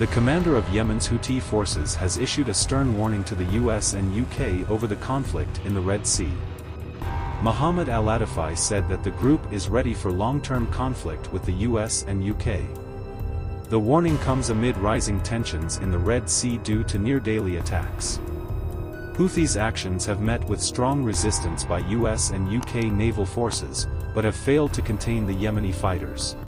The commander of Yemen's Houthi forces has issued a stern warning to the US and UK over the conflict in the Red Sea. Mohammed Al-Atifi said that the group is ready for long-term conflict with the US and UK. The warning comes amid rising tensions in the Red Sea due to near-daily attacks. Houthis' actions have met with strong resistance by US and UK naval forces, but have failed to contain the Yemeni fighters.